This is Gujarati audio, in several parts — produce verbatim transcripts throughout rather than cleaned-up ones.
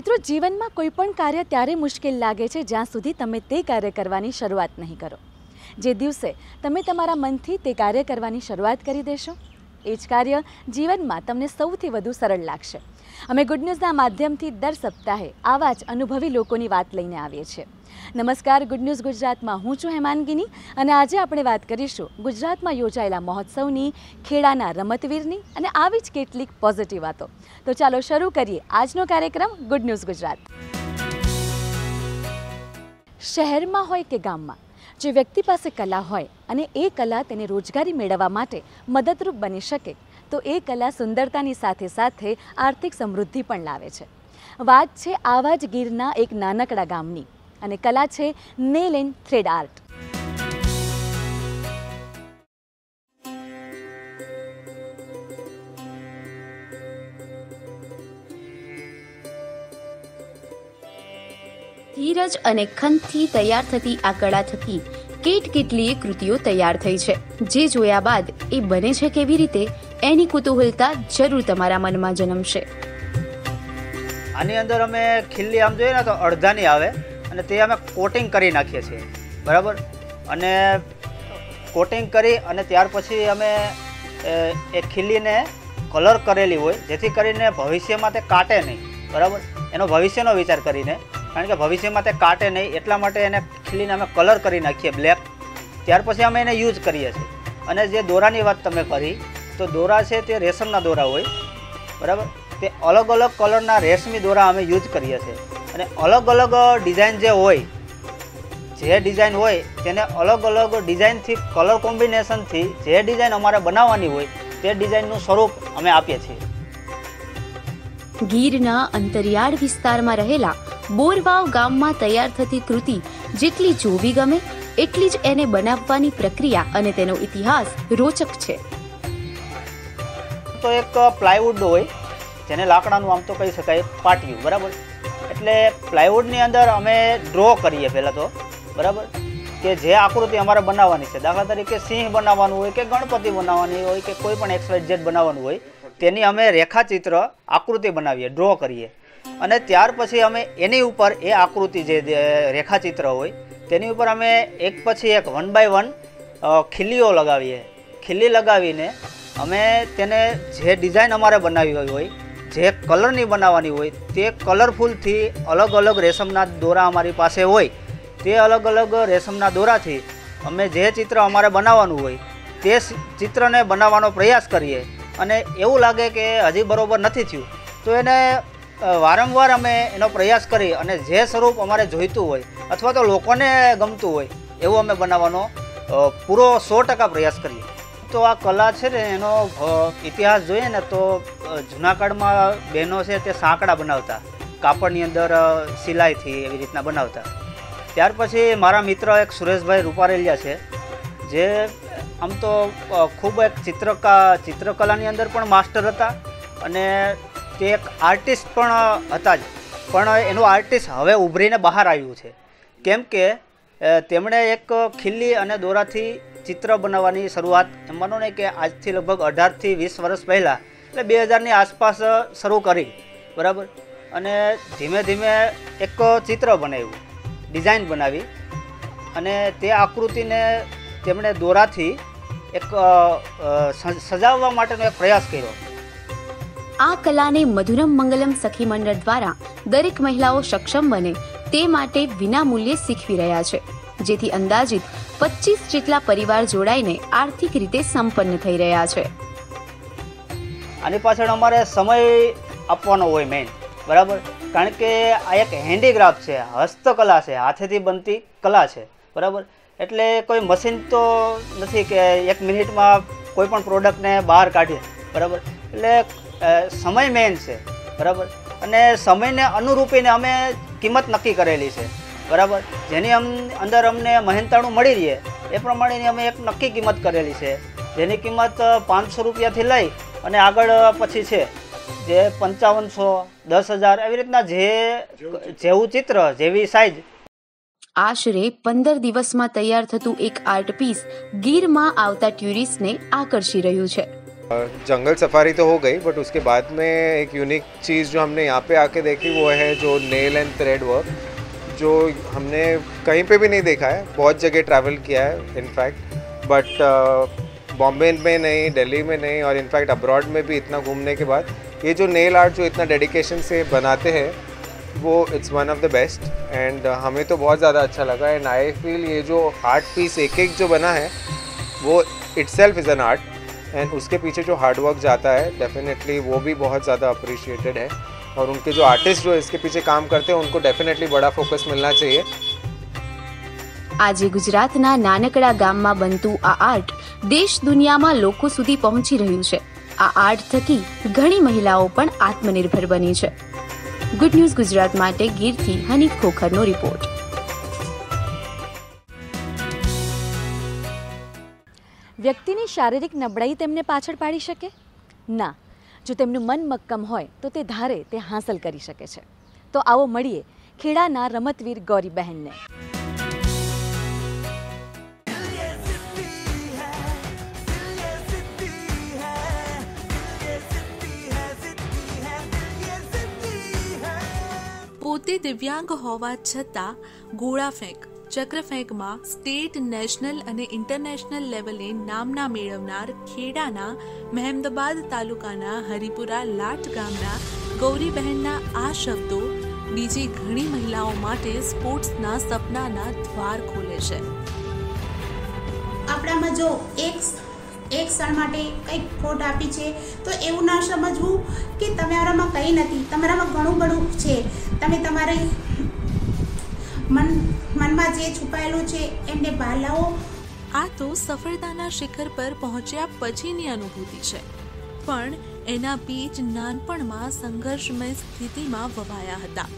મિત્રો, જીવનમાં કોઈ પણ કાર્ય ત્યારે મુશ્કેલ લાગે છે જ્યાં સુધી તમે તે કાર્ય કરવાની શરૂઆત નહીં કરો. જે દિવસે તમે તમારા મનથી તે કાર્ય કરવાની શરૂઆત કરી દેશો, એ જ કાર્ય જીવનમાં તમને સૌથી વધુ સરળ લાગશે. અમે ગુડ ન્યૂઝના માધ્યમથી દર સપ્તાહે આવા જ અનુભવી લોકોની વાત લઈને આવીએ છીએ. નમસ્કાર, ગુડ ન્યૂઝ ગુજરાતમાં હું છું હેમાંગીની અને આજે આપણે વાત કરીશું ગુજરાતમાં યોજાયેલા મહોત્સવની, ખેડાના રમતવીરની અને આવી જ કેટલીક પોઝિટિવ વાતો. તો ચાલો શરૂ કરીએ આજનો કાર્યક્રમ ગુડ ન્યૂઝ ગુજરાત. શહેરમાં હોય કે ગામમાં, જે વ્યક્તિ પાસે કલા હોય અને એ કલા તેને રોજગારી મેળવવા માટે મદદરૂપ બની શકે, તો એ કલા સુંદરતાની સાથે સાથે આર્થિક સમૃદ્ધિ પણ લાવે છે. વાત છે આવા જ ગીરના એક નાનકડા ગામની અને કલા છે નેલ એન્ડ થ્રેડ આર્ટ. ધીરજ અને ખંતથી તૈયાર થતી આ કળા થકી કેટ કેટલીય કૃતિઓ તૈયાર થઈ છે, જે જોયા બાદ એ બને છે કેવી રીતે એની કુતૂહલતા જરૂર તમારા મનમાં જન્મશે. આની અંદર અમે ખીલ્લી આમ જોઈએ ને તો અડધાની આવે અને તે અમે કોટિંગ કરી નાખીએ છીએ, બરાબર. અને કોટિંગ કરી અને ત્યાર પછી અમે એ ખીલ્લીને કલર કરેલી હોય, જેથી કરીને ભવિષ્યમાં તે કાટે નહીં, બરાબર. એનો ભવિષ્યનો વિચાર કરીને, કારણ કે ભવિષ્યમાં તે કાટે નહીં એટલા માટે એને ખીલીને અમે કલર કરી નાખીએ બ્લેક. ત્યાર પછી અમે એને યુઝ કરીએ છીએ. અને જે દોરાની વાત તમે કરી, તો દોરા છે તે રેશમના દોરા હોય, બરાબર. તે અલગ અલગ કલરના રેશમી દોરા અમે યુઝ કરીએ છીએ. અને અલગ અલગ ડિઝાઇન જે હોય, જે ડિઝાઇન હોય તેને અલગ અલગ ડિઝાઇનથી, કલર કોમ્બિનેશનથી જે ડિઝાઇન અમારે બનાવવાની હોય તે ડિઝાઇનનું સ્વરૂપ અમે આપીએ છીએ. ગીરના અંતરિયાળ વિસ્તારમાં રહેલા બોરવાવ ગામમાં તૈયાર થતી કૃતિ જેટલી જોવી ગમે એટલી જ એને બનાવવાની પ્રક્રિયા અને તેનો ઇતિહાસ રોચક છે. તો એક પ્લાયવુડ હોય, જેને લાકડાનું આમ તો કહી શકાય પાટિયું, બરાબર. એટલે પ્લાયવુડની અંદર અમે ડ્રો કરીએ પહેલાં તો, બરાબર, કે જે આકૃતિ અમારે બનાવવાની છે. દાખલા તરીકે સિંહ બનાવવાનું હોય કે ગણપતિ બનાવવાની હોય કે કોઈ પણ એક્સ વાય ઝેડ બનાવવાનું હોય, તેની અમે રેખાચિત્ર આકૃતિ બનાવીએ, ડ્રો કરીએ. અને ત્યાર પછી અમે એની ઉપર એ આકૃતિ જે રેખાચિત્ર હોય તેની ઉપર અમે એક પછી એક વન બાય વન ખીલીઓ લગાવીએ. ખીલી લગાવીને અમે તેને જે ડિઝાઇન અમારે બનાવી હોય, જે કલરની બનાવવાની હોય, તે કલરફુલથી અલગ અલગ રેશમના દોરા અમારી પાસે હોય, તે અલગ અલગ રેશમના દોરાથી અમે જે ચિત્ર અમારે બનાવવાનું હોય તે ચિત્રને બનાવવાનો પ્રયાસ કરીએ. અને એવું લાગે કે હજી બરાબર નથી થયું તો એને વારંવાર અમે એનો પ્રયાસ કરી અને જે સ્વરૂપ અમારે જોઈતું હોય અથવા તો લોકોને ગમતું હોય એવું અમે બનાવવાનો પૂરો સો ટકા પ્રયાસ કરીએ. તો આ કલા છે ને, એનો ઇતિહાસ જોઈએ ને તો જૂનાકાળમાં બહેનો છે તે સાંકડા બનાવતા, કાપડની અંદર સિલાઈથી એવી રીતના બનાવતા. ત્યાર પછી મારા મિત્ર એક સુરેશભાઈ રૂપારેલિયા છે, જે આમ તો ખૂબ એક ચિત્રકા ચિત્રકલાની અંદર પણ માસ્ટર હતા અને તે એક આર્ટિસ્ટ પણ હતા જ. પણ એનું આર્ટિસ્ટ હવે ઉભરીને બહાર આવ્યું છે, કેમ કે તેમણે એક ખીલ્લી અને દોરાથી ચિત્ર બનાવવાની શરૂઆત, એમ માનો ને કે આજથી લગભગ અઢારથી વીસ વર્ષ પહેલાં, એટલે બે હજારની આસપાસ શરૂ કરી, બરાબર. અને ધીમે ધીમે એક ચિત્ર બનાવ્યું, ડિઝાઇન બનાવી અને તે આકૃતિને તેમણે દોરાથી એક સજાવવા માટેનો એક પ્રયાસ કર્યો. આ કલાને મધુરમ મંગલમ સખી મંડળ દ્વારા દરેક મહિલાઓ સક્ષમ બને તે માટે વિનામૂલ્યે શીખવી રહ્યા છે, જેથી અંદાજિત પચીસ જેટલા પરિવાર જોડાઈને આર્થિક રીતે સંપન્ન થઈ રહ્યા છે. આની પાછળ અમારે સમય આપવાનો હોય મેઇન, બરાબર. કારણ કે આ એક હેન્ડીક્રાફ્ટ છે, હસ્તકલા છે, હાથેથી બનતી કલા છે, બરાબર. એટલે કોઈ મશીન તો નથી કે એક મિનિટમાં કોઈ પણ પ્રોડક્ટને બહાર કાઢીએ, બરાબર. એટલે સમય મેઇન છે, બરાબર. અને સમયને અનુરૂપીને અમે કિંમત નક્કી કરેલી છે, બરાબર. જેની અમ અંદર અમને મહેનતાણું મળી રહે એ પ્રમાણેની અમે એક નક્કી કિંમત કરેલી છે, જેની કિંમત પાંચસો રૂપિયાથી લઈ અને આગળ પછી છે જે પંચાવનસો, દસ હજાર એવી રીતના જે જેવું ચિત્ર, જેવી સાઇઝ. આશરે પંદર દિવસમાં તૈયાર થતું એક આર્ટ પીસ ગીરમાં આવતા ટુરિસ્ટને આકર્ષી રહ્યું છે. जंगल सफारी तो हो गई, बट उसके बाद में एक यूनिक चीज़ जो हमने यहाँ पे आके देखी वो है जो नेल एंड थ्रेड वर्क, जो हमने कहीं पे भी नहीं देखा है। बहुत जगह ट्रैवल किया है इनफैक्ट, बट बॉम्बे में नहीं, दिल्ली में नहीं, और इनफैक्ट अब्रॉड में भी इतना घूमने के बाद ये जो नेल आर्ट जो इतना डेडिकेशन से बनाते हैं वो it's one of the best, and हमें तो बहुत ज़्यादा अच्छा लगा। एंड आई फील ये जो आर्ट पीस एक एक जो बना है वो itself is an art, and उसके पीछे जो हार्ड वर्क जाता है डेफिनेटली वो भी बहुत ज़्यादा अप्रिशिएटेड है। और उनके जो आर्टिस्ट जो इसके पीछे काम करते हैं उनको डेफिनेटली बड़ा फोकस मिलना चाहिए। આજે ગુજરાતના નાનકડા ગામમાં બનતું આ આર્ટ દેશ દુનિયામાં લોકો સુધી પહોંચી રહ્યું છે। આ આર્ટ થકી ઘણી મહિલાઓ પણ આત્મનિર્ભર બની છે। ગુડ ન્યૂઝ ગુજરાત માટે ગીરથી હનીફ ખોખરનો રિપોર્ટ। વ્યક્તિની શારીરિક નબળાઈ તેમને પાછળ પાડી શકે? ના, જો તેમનું મન મક્કમ હોય તો તે ધારે તે હાંસલ કરી શકે છે। તો આવો મળીએ ખેડાના રમતવીર ગૌરીબહેનને। પોતે દિવ્યાંગ હોવા છતાં ગોળા ફેંક ચક્ર ફેંકમાં સ્ટેટ નેશનલ અને ઇન્ટરનેશનલ લેવલે નામના મેળવનાર ખેડાના મહેમદાબાદ તાલુકાના હરિપુરા લાટ ગામના ગૌરીબહેનના આ શબ્દો બીજી ઘણી મહિલાઓ માટે સ્પોર્ટ્સના સપનાના દ્વાર ખોલે છે। આપણામાં જો એક એક ક્ષણ માટે કંઈક ખોટ આપી છે તો એવું ના સમજવું કે તમારામાં કંઈ નથી, તમારામાં ઘણું ઘણું છે। તમે તમારી મન મનમાં જે છુપાયેલું છે એમને બહાર લાવો। આ તો સફળતાના શિખર પર પહોંચ્યા પછીની અનુભૂતિ છે, પણ એના બીજ નાનપણમાં સંઘર્ષમય સ્થિતિમાં વવાયા હતા।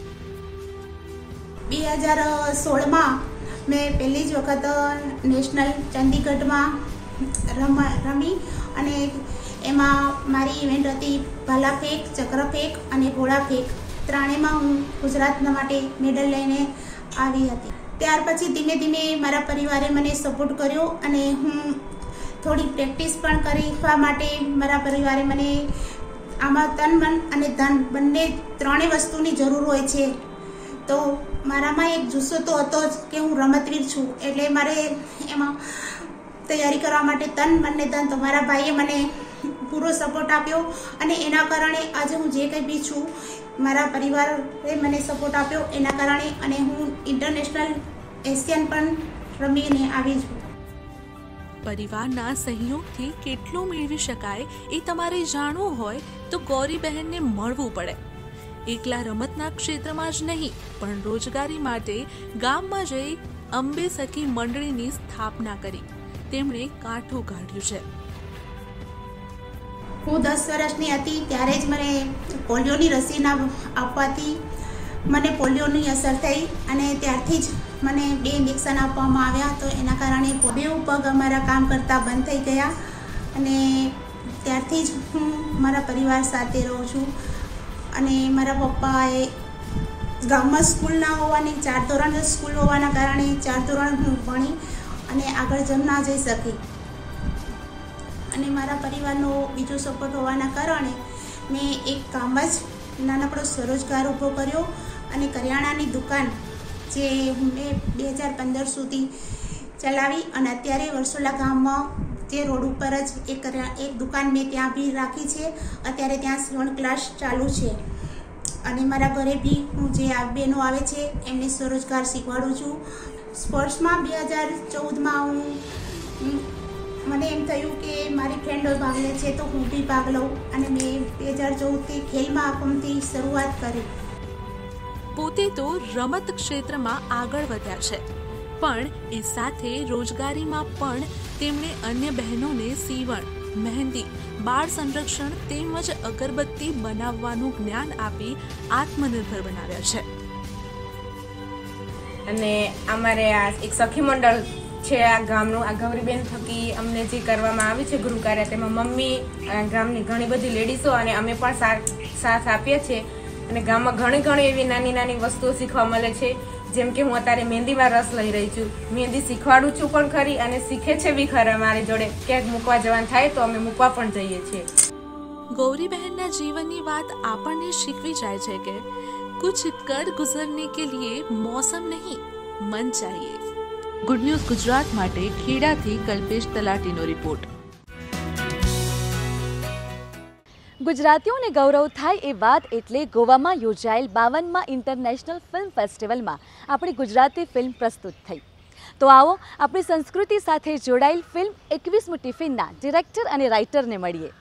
બે હજાર સોળમાં મેં પહેલી જ વખત નેશનલ ચંદીગઢમાં રમ રમી અને એમાં મારી ઇવેન્ટ હતી ભાલા ફેંક, ચક્ર ફેંક અને ગોળા ફેંક। ત્રણેયમાં હું ગુજરાતના માટે મેડલ લઈને આવી હતી। ત્યાર પછી ધીમે ધીમે મારા પરિવારે મને સપોર્ટ કર્યો અને હું થોડી પ્રેક્ટિસ પણ કરવા માટે મારા પરિવારે મને આમાં તન મન અને ધન બંને ત્રણેય વસ્તુની જરૂર હોય છે। તો મારામાં એક જુસ્સો તો હતો જ કે હું રમતવીર છું, એટલે મારે એમાં તૈયારી કરવા માટે તન મન ને ધન તો મારા ભાઈએ મને પૂરો સપોર્ટ આપ્યો અને એના કારણે આજે હું જે કંઈ બી છું મારા પરિવારે મને સપોર્ટ આપ્યો એના કારણે અને હું ઇન્ટરનેશનલ એશિયન પણ રમીને આવી છું। પરિવારના સહયોગથી કેટલું મેળવી શકાય એ તમારે જાણવું હોય તો ગૌરીબહેનને મળવું પડે। એકલા રમતના ક્ષેત્રમાં જ નહીં પણ રોજગારી માટે ગામમાં જઈ અંબે સખી મંડળીની સ્થાપના કરી તેમણે કાઠું કાઢ્યું છે। હું દસ વર્ષની હતી ત્યારે જ મને પોલિયોની રસી ના આપવાથી મને પોલિયોની અસર થઈ અને ત્યારથી જ મને બે ઇન્જેક્શન આપવામાં આવ્યા। તો એના કારણે બે પગ અમારા કામ કરતા બંધ થઈ ગયા અને ત્યારથી જ હું મારા પરિવાર સાથે રહું છું। અને મારા પપ્પાએ ગામમાં સ્કૂલ ના હોવાની, ચાર ધોરણ સ્કૂલ હોવાના કારણે ચાર ધોરણ હું ભણી અને આગળ જમ ના જઈ શકી અને મારા પરિવારનો બીજો સપોર્ટ હોવાના કારણે મેં એક કામ જ નાનકડો સ્વરોજગાર ઊભો કર્યો અને કરિયાણાની દુકાન જે મેં બે હજાર પંદર સુધી ચલાવી અને અત્યારે વર્ષોલા ગામમાં જે રોડ ઉપર જ એક એક દુકાન મેં ત્યાં બી રાખી છે। અત્યારે ત્યાં સીવણ ક્લાસ ચાલુ છે અને મારા ઘરે બી હું જે આ બહેનો આવે છે એમને સ્વરોજગાર શીખવાડું છું। સ્પોર્ટ્સમાં બે હજાર ચૌદમાં હું મને એમ થયું કે મારી ફ્રેન્ડો ભાગ લે છે તો હું બી ભાગ લઉં અને મેં બે હજાર ચૌદથી ખેલ મહાકુંભથી શરૂઆત કરી। પોતે તો રમત ક્ષેત્રમાં આગળ વધ્યા છે પણ એ સાથે રોજગારીમાં પણ તેમણે અન્ય બહેનોને સીવણ, મહેંદી, બાળ સંરક્ષણ તેમજ અગરબત્તી બનાવવાનું જ્ઞાન આપી આત્મનિર્ભર બનાવ્યા છે। અને અમારે આ એક સખી મંડળ છે આ ગામનું, આ ગૌરીબેન થકી અમને જે કરવામાં આવ્યું છે ગૃહ કાર્ય તેમાં મમ્મી ગામની ઘણી બધી લેડીઝો અને અમે પણ સાથ આપીએ છીએ અને ગામમાં ઘણી ઘણી એવી નાની નાની વસ્તુઓ શીખવા મળે છે। જેમ કે હું અત્યારે મહેંદીમાં રસ લઈ રહી છું, મહેંદી શીખવાડું છું પણ ખરી અને શીખે છે બી ખરા મારી જોડે. ક્યાંક મૂકવા જવાનું થાય તો અમે મૂકવા પણ જઈએ છીએ. ગૌરીબહેનના જીવનની વાત આપણને શીખવી જાય છે કે कुछ कर गुजरने के लिए मौसम नहीं मन चाहिए. ગુડ ન્યૂઝ ગુજરાત માટે ખેડાથી કલ્પેશ તલાટીનો રિપોર્ટ. ગુજરાતીઓને ગૌરવ થાય એ વાત એટલે ગોવામાં યોજાયેલ બાવનમાં ઇન્ટરનેશનલ ફિલ્મ ફેસ્ટિવલમાં આપણી ગુજરાતી ફિલ્મ પ્રસ્તુત થઈ. તો આવો આપણી સંસ્કૃતિ સાથે જોડાયેલ ફિલ્મ એકવીસમું ટિફિનના ડિરેક્ટર અને રાઇટરને મળીએ.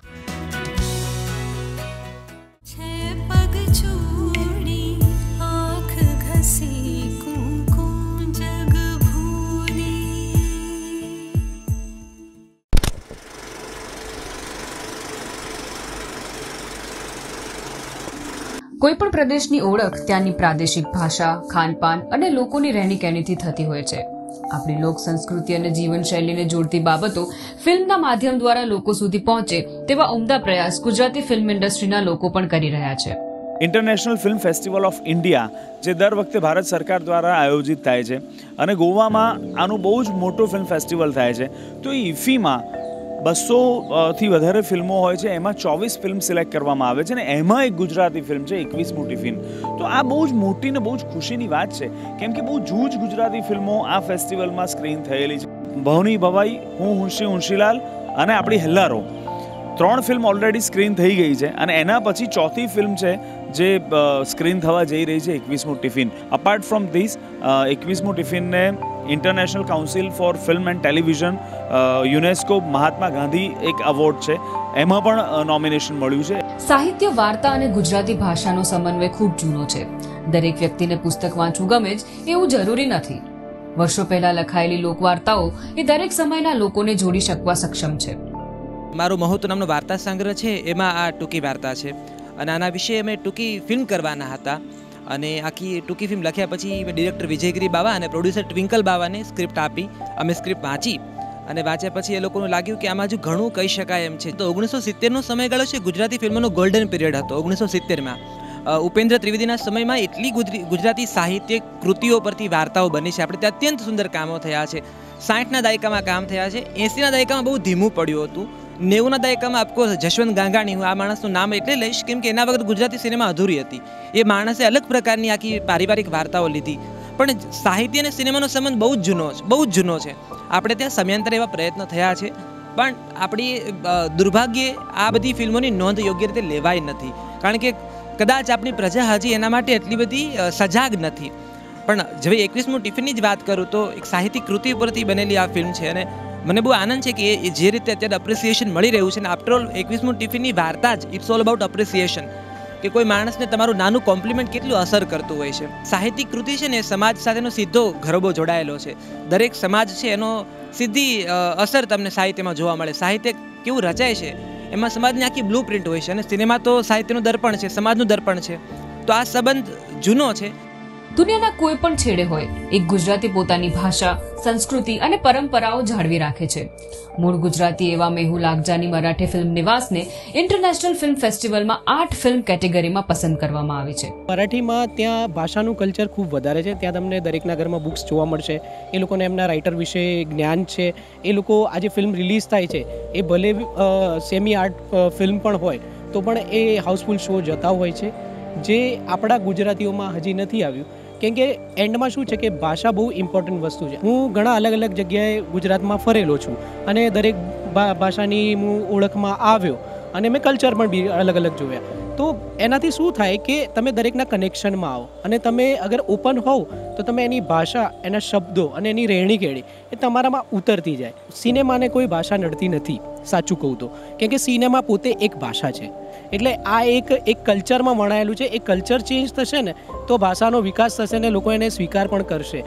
કોઈપણ પ્રદેશની ઓળખ ત્યાંની પ્રાદેશિક ભાષા, ખાનપાન અને લોકોની રહેણી કહેણીથી થતી હોય છે. આપણી લોક સંસ્કૃતિ અને જીવનશૈલીને જોડતી બાબતો ફિલ્મના માધ્યમ દ્વારા લોકો સુધી પહોંચે તેવા ઉમદા પ્રયાસ ગુજરાતી ફિલ્મ ઇન્ડસ્ટ્રીના લોકો પણ કરી રહ્યા છે. International film festival of India જે દર વખતે ભારત સરકાર દ્વારા આયોજિત થાય છે અને ગોવામાં આનું બહુ જ મોટું ફિલ્મ ફેસ્ટિવલ થાય છે. તો એ ઇફીમાં બસો થી વધારે ફિલ્મો હોય છે, એમાં ચોવીસ ફિલ્મ સિલેક્ટ કરવામાં આવે છે અને એમાં એક ગુજરાતી ફિલ્મ છે એકવીસમું ટિફિન. તો આ બહુ જ મોટી ને બહુ જ ખુશીની વાત છે, કેમ કે બહુ જૂજ ગુજરાતી ફિલ્મો આ ફેસ્ટિવલમાં સ્ક્રીન થયેલી છે. ભવની ભવાઈ, હું હુંશી હુંશીલાલ અને આપણી હેલ્લારો ત્રણ ફિલ્મ ઓલરેડી સ્ક્રીન થઈ ગઈ છે અને એના પછી ચોથી ફિલ્મ છે જે સ્ક્રીન થવા જઈ રહી છે એકવીસમું ટિફિન. અપાર્ટ ફ્રોમ ધીસ એકવીસમું ટિફિનને international council for film and television UNESCO Mahatma Gandhi એક એવોર્ડ છે, એમાં પણ નોમિનેશન મળ્યું છે. સાહિત્ય, વાર્તા અને ગુજરાતી ભાષાનો સમન્વય ખૂબ જૂનો છે. દરેક વ્યક્તિને પુસ્તક વાંચવું ગમે જ એવું જરૂરી નથી. વર્ષો પહેલા લખાયેલી લોકવાર્તાઓ એ દરેક સમયના લોકોને જોડી શકવા સક્ષમ છે. મારું મહત્વ નામનો વાર્તા સંગ્રહ છે, એમાં આ ટૂંકી વાર્તા છે અને આના વિશે અમે ટૂંકી ફિલ્મ કરવાના હતા અને આખી ટૂંકી ફિલ્મ લખ્યા પછી ડિરેક્ટર વિજયગીરી બાવા અને પ્રોડ્યુસર ટ્વિંકલ બાવાને સ્ક્રિપ્ટ આપી. અમે સ્ક્રિપ્ટ વાંચી અને વાંચ્યા પછી એ લોકોને લાગ્યું કે આમાં હજુ ઘણું કહી શકાય એમ છે. તો ઓગણીસો સિત્તેરનો સમયગાળો છે ગુજરાતી ફિલ્મનો ગોલ્ડન પીરિયડ હતો. ઓગણીસો સિત્તેરમાં ઉપેન્દ્ર ત્રિવેદીના સમયમાં એટલી ગુજરાતી સાહિત્ય કૃતિઓ પરથી વાર્તાઓ બની છે, આપણે ત્યાં અત્યંત સુંદર કામો થયા છે. સાઠના દાયકામાં કામ થયા છે. એંસીના દાયકામાં બહુ ધીમું પડ્યું હતું. નેવુંના દાયકામાં ઓફકોર્સ જશવંત ગાંગાણી, હું આ માણસનું નામ એટલે લઈશ કેમ કે એના વખત ગુજરાતી સિનેમા અધૂરી હતી. એ માણસે અલગ પ્રકારની આખી પારિવારિક વાર્તાઓ લીધી. પણ સાહિત્ય અને સિનેમાનો સંબંધ બહુ જ જૂનો છે, બહુ જ જૂનો છે. આપણે ત્યાં સમયાંતરે એવા પ્રયત્નો થયા છે, પણ આપણી દુર્ભાગ્યે આ બધી ફિલ્મોની નોંધ યોગ્ય રીતે લેવાય નથી, કારણ કે કદાચ આપણી પ્રજા હજી એના માટે એટલી બધી સજાગ નથી. પણ હવે એકવીસમું ટિફિનની જ વાત કરું તો એક સાહિત્યિક કૃતિ ઉપરથી બનેલી આ ફિલ્મ છે અને મને બહુ આનંદ છે કે એ જે રીતે અત્યારે અપ્રિસિએશન મળી રહ્યું છે ને આફ્ટરઓલ એકવીસમું ટિફિનની વાર્તા જ ઇટ્સ ઓલ અબાઉટ અપ્રિસિએશન, કે કોઈ માણસને તમારું નાનું કોમ્પ્લિમેન્ટ કેટલું અસર કરતું હોય છે. સાહિત્યિક કૃતિ છે ને સમાજ સાથેનો સીધો ઘરબો જોડાયેલો છે. દરેક સમાજ છે એનો સીધી અસર તમને સાહિત્યમાં જોવા મળે. સાહિત્ય કેવું રચાય છે એમાં સમાજની આખી બ્લુ પ્રિન્ટ હોય છે અને સિનેમા તો સાહિત્યનું દર્પણ છે, સમાજનું દર્પણ છે. તો આ સંબંધ જૂનો છે. દુનિયાના કોઈ પણ છેડે હોય એક ગુજરાતી પોતાની ભાષા, સંસ્કૃતિ અને પરંપરાઓ જાળવી રાખે છે. મૂળ ગુજરાતી એવા મેહુલ આગજાની મરાઠી ફિલ્મ નિવાસને ઇન્ટરનેશનલ ફિલ્મ ફેસ્ટિવલમાં આઠ ફિલ્મ કેટેગરીમાં પસંદ કરવામાં આવી છે. મરાઠીમાં ત્યાં ભાષાનું કલ્ચર ખૂબ વધારે છે. ત્યાં તમને દરેકના ઘરમાં બુક્સ જોવા મળશે. એ લોકોને એમના રાઇટર વિશે જ્ઞાન છે. એ લોકો આજે ફિલ્મ રિલીઝ થાય છે એ ભલે સેમી આર્ટ ફિલ્મ પણ હોય તો પણ એ હાઉસફુલ શો જતા હોય છે, જે આપણા ગુજરાતીઓમાં હજી નથી આવ્યું. કેમ કે એન્ડમાં શું છે કે ભાષા બહુ ઇમ્પોર્ટન્ટ વસ્તુ છે. હું ઘણા અલગ અલગ જગ્યાએ ગુજરાતમાં ફરેલો છું અને દરેક ભાષાની હું ઓળખમાં આવ્યો અને મેં કલ્ચર પણ બી અલગ અલગ જોયા. તો એનાથી શું થાય કે તમે દરેકના કનેક્શનમાં આવો અને તમે અગર ઓપન હોવ તો તમે એની ભાષા, એના શબ્દો અને એની રહેણી કહેણી એ તમારામાં ઉતરતી જાય. સિનેમાને કોઈ ભાષા નડતી નથી, સાચું કહું તો, કેમ કે સિનેમા પોતે એક ભાષા છે. એટલે આ એક એક કલ્ચરમાં વણાયેલું છે. એ કલ્ચર ચેન્જ થશે ને તો ભાષાનો વિકાસ થશે ને લોકો એને સ્વીકાર પણ કરશે.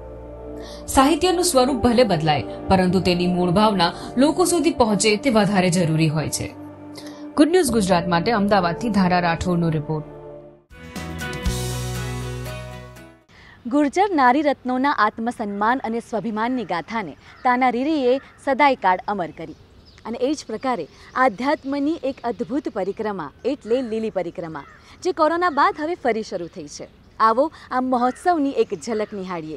સાહિત્યનું સ્વરૂપ ભલે બદલાય, પરંતુ તેની મૂળ ભાવના લોકો સુધી પહોંચે તે વધારે જરૂરી હોય છે. ગુડ ન્યૂઝ ગુજરાત માટે અમદાવાદથી ધારા રાઠોડનો રિપોર્ટ. ગુર્જર નારી રત્નોના આત્મસન્માન અને સ્વાભિમાનની ગાથાને તાના રીરીએ સદાય કાળ અમર કરી. અને એ જ પ્રકારે આધ્યાત્મની એક અદ્ભુત પરિક્રમા એટલે લીલી પરિક્રમા, જે કોરોના બાદ હવે ફરી શરૂ થઈ છે. આવો આ મહોત્સવની એક ઝલક નિહાળીએ.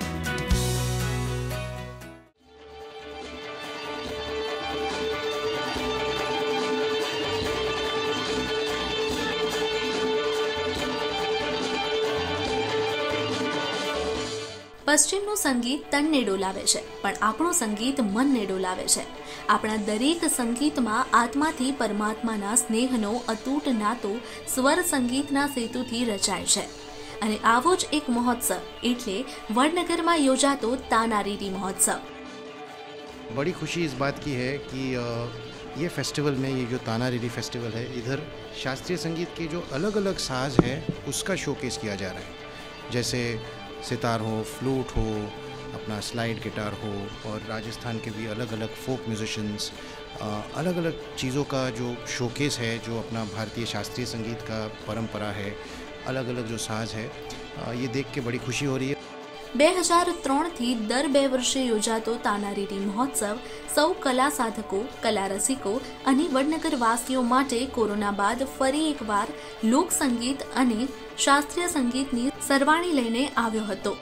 પશ્ચિમનું સંગીત તનને ડોલાવે છે, પણ આપણું સંગીત મનને ડોલાવે છે. આપણા દરેક સંગીતમાં આત્માથી પરમાત્માના સ્નેહનો અતૂટ નાતો સ્વર સંગીતના સેતુથી રચાય છે. અને આવો જ એક મહોત્સવ એટલે વડનગરમાં યોજાતો તાનારીરી મહોત્સવ. बड़ी खुशी इस बात की है कि ये फेस्टिवल में ये जो तानारीरी फेस्टिवल है, इधर शास्त्रीय संगीत के जो अलग अलग साज हैं उसका शोकेस किया जा रहा है. जैसे सितार हो, फ्लूट हो, अपना स्लाइड गिटार हो, और राजस्थान के भी अलग अलग फोक म्यूजिशंस, अलग अलग चीज़ों का जो शोकेस है, जो अपना भारतीय शास्त्रीय संगीत का परंपरा है, अलग अलग जो साज है, ये देख के बड़ी खुशी हो रही है. બે હજાર ત્રણથી દર બે વર્ષે યોજાતો તાનારીરી મહોત્સવ સૌ કલા સાધકો, કલા રસિકો અને વડનગર વાસીઓ માટે કોરોના બાદ ફરી એકવાર લોક સંગીત અને શાસ્ત્રીય સંગીતની સરવાણી લઈને આવ્યો હતો.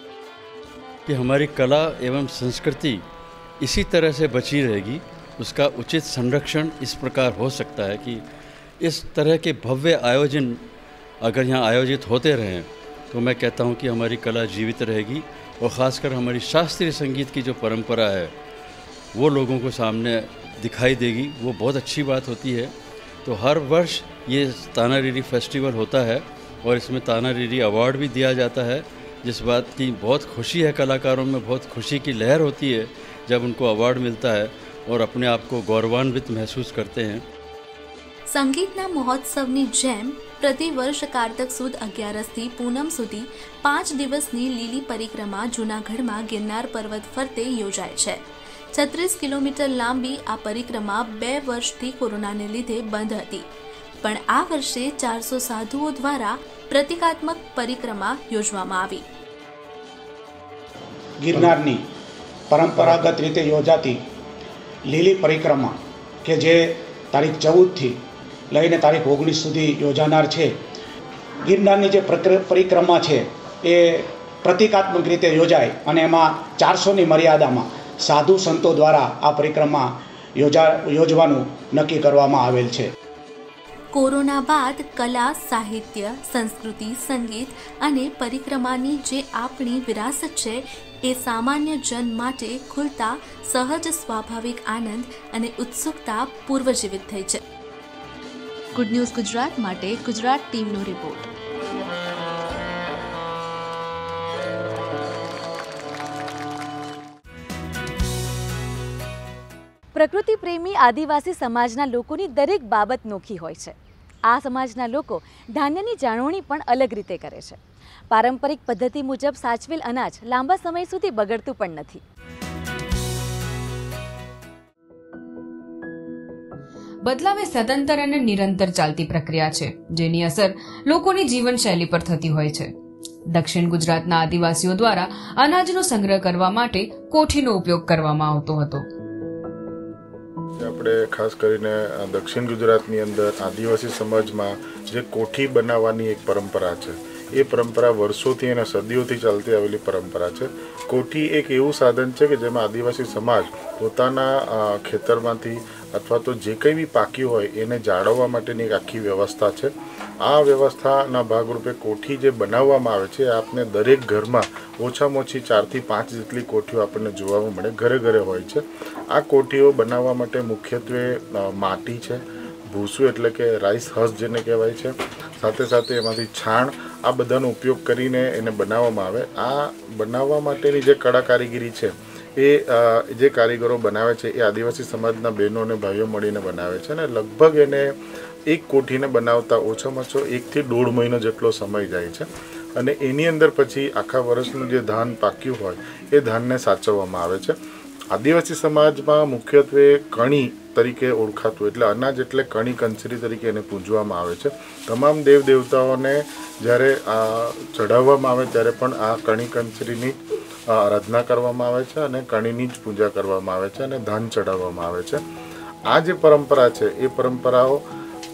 कि हमारी कला एवं संस्कृति इसी तरह से बची रहेगी, उसका उचित संरक्षण इस प्रकार हो सकता है कि इस तरह के भव्य आयोजन अगर यहाँ आयोजित होते रहें तो मैं कहता हूँ कि हमारी कला जीवित रहेगी, और ख़ासकर हमारी शास्त्रीय संगीत की जो परंपरा है वो लोगों को सामने दिखाई देगी. वो बहुत अच्छी बात होती है. तो हर वर्ष ये तानारीरी फेस्टिवल होता है और इसमें तानारीरी अवार्ड भी दिया जाता है, जिस बात की बहुत खुशी है. कलाकारों में बहुत खुशी की लहर होती है जब उनको अवार्ड मिलता है और अपने आप को गौरवान्वित महसूस करते हैं. संगीतना महोत्सवनी जेम प्रतिवर्ष कार्तक सुद अगियारसથી પૂનમ સુધી પાંચ દિવસની લીલી પરિક્રમા જૂનાગઢમાં ગિરનાર પર્વત ફરતે યોજાય છે. છત્રીસ કિલોમીટર લાંબી આ પરિક્રમા બે વર્ષથી કોરોનાને લીધે બંધ હતી, પણ આ વર્ષે ચારસો સાધુઓ દ્વારા પ્રતિકાત્મક પરિક્રમા યોજવામાં આવી. ગિરનારની પરંપરાગત રીતે યોજાતી લીલી પરિક્રમા કે જે તારીખ ચૌદથી લઈને તારીખ ઓગણીસ સુધી યોજાનાર છે. ગિરનારની જે પરિક્રમા છે એ પ્રતિકાત્મક રીતે યોજાય અને એમાં ચારસોની મર્યાદામાં સાધુ સંતો દ્વારા આ પરિક્રમા યોજા યોજવાનું નક્કી કરવામાં આવેલ છે. કોરોના બાદ કલા, સાહિત્ય, સંસ્કૃતિ, સંગીત અને પરિક્રમાની જે આપણી વિરાસત છે એ સામાન્ય જન માટે ખુલતા સહજ સ્વાભાવિક આનંદ અને ઉત્સુકતા પૂર્વજીવિત થઈ છે. ગુડ ન્યૂઝ ગુજરાત માટે ગુજરાત ટીમનો રિપોર્ટ. પ્રકૃતિ પ્રેમી આદિવાસી સમાજના લોકોની દરેક બાબત નોખી હોય છે. આ સમાજના લોકો ધાન્યની જાળવણી પણ અલગ રીતે કરે છે. પારંપરિક પદ્ધતિ મુજબ સાચવેલ અનાજ લાંબા સમય સુધી બગડતું પણ નથી. બદલાવ એ સતંતર અને નિરંતર ચાલતી પ્રક્રિયા છે, જેની અસર લોકોની જીવનશૈલી પર થતી હોય છે. દક્ષિણ ગુજરાતના આદિવાસીઓ દ્વારા અનાજનો સંગ્રહ કરવા માટે કોઠીનો ઉપયોગ કરવામાં આવતો હતો. આપણે ખાસ કરીને દક્ષિણ ગુજરાતની અંદર આદિવાસી સમાજમાં જે કોઠી બનાવવાની એક પરંપરા છે, એ પરંપરા વર્ષોથી અને સદીઓથી ચાલતી આવેલી પરંપરા છે. કોઠી એક એવું સાધન છે કે જેમાં આદિવાસી સમાજ પોતાના ખેતરમાંથી અથવા તો જે કંઈ બી પાક્યું હોય એને જાળવવા માટેની એક આખી વ્યવસ્થા છે. આ વ્યવસ્થાના ભાગરૂપે કોઠી જે બનાવવામાં આવે છે, આપને દરેક ઘરમાં ઓછામાં ઓછી ચારથી પાંચ જેટલી કોઠીઓ આપણને જોવા મળે, ઘરે ઘરે હોય છે. આ કોઠીઓ બનાવવા માટે મુખ્યત્વે માટી છે, ભૂસું એટલે કે રાઈસ હસ જેને કહેવાય છે, સાથે સાથે એમાંથી છાણ, આ બધાનો ઉપયોગ કરીને એને બનાવવામાં આવે. આ બનાવવા માટેની જે કળા કારીગરી છે એ જે કારીગરો બનાવે છે એ આદિવાસી સમાજના બહેનો અને ભાઈઓ મળીને બનાવે છે, અને લગભગ એને એક કોઠીને બનાવતા ઓછામાં ઓછો એકથી દોઢ મહિનો જેટલો સમય જાય છે. અને એની અંદર પછી આખા વર્ષનું જે ધાન પાક્યું હોય એ ધાનને સાચવવામાં આવે છે. આદિવાસી સમાજમાં મુખ્યત્વે કણી તરીકે ઓળખાતું, એટલે અનાજ એટલે કણી કંચરી તરીકે એને પૂજવામાં આવે છે. તમામ દેવ દેવતાઓને જ્યારે ચઢાવવામાં આવે ત્યારે પણ આ કણી કંચરીની આરાધના કરવામાં આવે છે અને કણીની જ પૂજા કરવામાં આવે છે અને ધાન ચઢાવવામાં આવે છે. આ જે પરંપરા છે એ પરંપરાઓ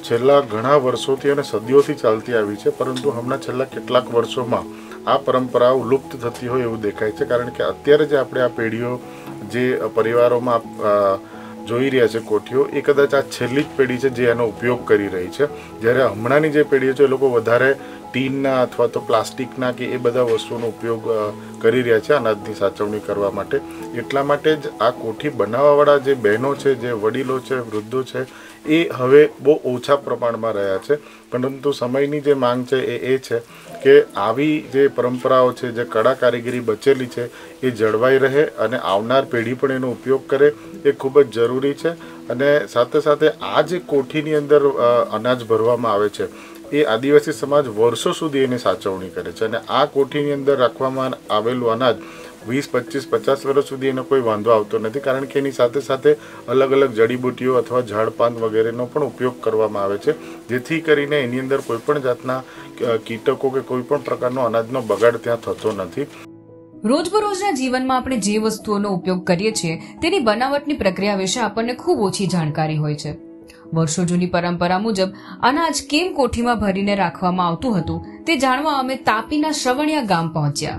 છેલ્લા ઘણા વર્ષોથી અને સદીઓથી ચાલતી આવી છે, પરંતુ હમણાં છેલ્લા કેટલાક વર્ષોમાં આ પરંપરાઓ લુપ્ત થતી હોય એવું દેખાય છે. કારણ કે અત્યારે જે આપણે આ પેઢીઓ જે પરિવારોમાં જોઈ રહ્યા છે કોઠીઓ, એ કદાચ આ છેલ્લી જ પેઢી છે જે એનો ઉપયોગ કરી રહી છે. જ્યારે હમણાંની જે પેઢીઓ છે એ લોકો વધારે ટીનના અથવા તો પ્લાસ્ટિકના કે એ બધા વસ્તુઓનો ઉપયોગ કરી રહ્યા છે અનાજની સાચવણી કરવા માટે. એટલા માટે જ આ કોઠી બનાવવાવાળા જે બહેનો છે, જે વડીલો છે, વૃદ્ધો છે, એ હવે બહુ ઓછા પ્રમાણમાં રહ્યા છે. પરંતુ સમયની જે માંગ છે એ એ છે કે આવી જે પરંપરાઓ છે, જે કળા કારીગરી બચેલી છે, એ જળવાઈ રહે અને આવનાર પેઢી પણ એનો ઉપયોગ કરે, એ ખૂબ જ જરૂરી છે. અને સાથે સાથે આ જે કોઠીની અંદર અનાજ ભરવામાં આવે છે એ આદિવાસી સમાજ વર્ષો સુધી એની સાચવણી કરે છે. અને આ કોઠીની અંદર રાખવામાં આવેલું અનાજ વીસ પચીસ પચાસ વર્ષ સુધી એનો કોઈ વાંધો આવતો નથી, કારણ કે એની સાથે સાથે અલગ અલગ જડીબુટીઓ અથવા ઝાડપાન વગેરેનો પણ ઉપયોગ કરવામાં આવે છે, જેથી કરીને એની અંદર કોઈ પણ જાતના કીટકો કે કોઈ પણ પ્રકારનો અનાજનો બગાડ ત્યાં થતો નથી. રોજબરોજના જીવનમાં આપણે જે વસ્તુઓનો ઉપયોગ કરીએ છીએ તેની બનાવટની પ્રક્રિયા વિશે આપણને ખૂબ ઓછી જાણકારી હોય છે. વર્ષો જૂની પરંપરા મુજબ અનાજ કેમ કોઠીમાં ભરીને રાખવામાં આવતું હતું તે જાણવા અમે તાપીના શ્રવણિયા ગામ પહોંચ્યા.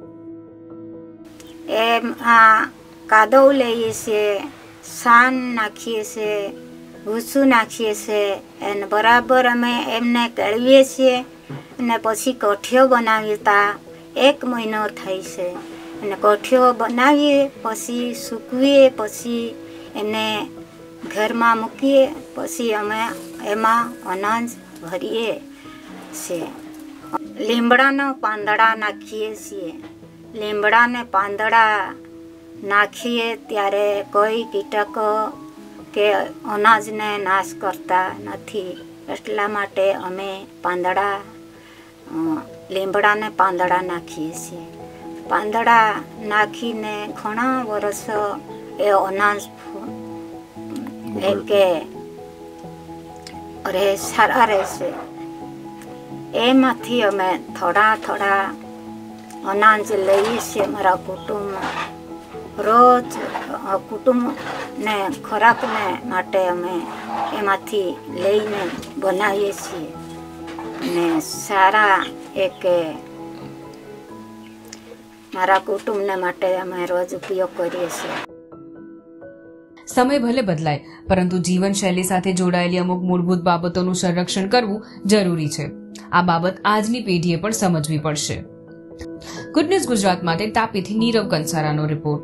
એમ આ કાદવ લઈએ છીએ, સાન નાખીએ છીએ, ભૂસું નાખીએ છીએ અને બરાબર અમે એમને કેળવીએ છીએ અને પછી કોઠીઓ બનાવીએ. તા એક મહિનો થાય છે અને કોઠીઓ બનાવીએ, પછી સૂકવીએ, પછી એને ઘરમાં મૂકીએ, પછી અમે એમાં અનાજ ભરીએ છીએ. લીમડાના પાંદડા નાખીએ છીએ. લીમડાને પાંદડા નાખીએ ત્યારે કોઈ કીટકો કે અનાજને નાશ કરતા નથી, એટલા માટે અમે પાંદડા લીમડાને પાંદડા નાખીએ છીએ. પાંદડા નાખીને ઘણા વર્ષો એ અનાજ એમ કે અરે સારા રહેશે. એમાંથી અમે થોડા થોડા અનાજ લઈએ છીએ. મારા કુટુંબ રોજ કુટુંબને ખોરાકને માટે અમે એમાંથી લઈને બનાવીએ છીએ અને સારા એક મારા કુટુંબને માટે અમે રોજ ઉપયોગ કરીએ છીએ. સમય ભલે બદલાય, પરંતુ જીવનશૈલી સાથે જોડાયેલી અમુક મૂળભૂત બાબતોનું સંરક્ષણ કરવું જરૂરી છે. આ બાબત આજની પેઢીએ પણ સમજવી પડશે. ગુડ ન્યૂઝ ગુજરાત માટે તાપીથી નીરવ કંસારાનો રિપોર્ટ.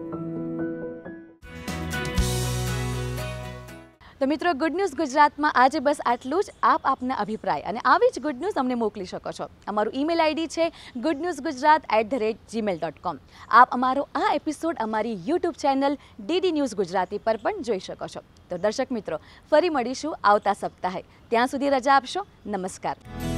તો મિત્રો, ગુડ ન્યૂઝ ગુજરાતમાં આજે બસ આટલું જ. આપ આપના અભિપ્રાય અને આવી જ ગુડ ન્યૂઝ અમને મોકલી શકો છો. અમારું ઈમેલ આઈડી છે good news Gujarat at the rate gmail dot com. આપ અમારો આ એપિસોડ અમારી YouTube channel DD news Gujarati પર પણ જોઈ શકો છો. તો દર્શક મિત્રો, ફરી મળીશું આવતા સપ્તાહે. ત્યાં સુધી રજા આપશો. નમસ્કાર.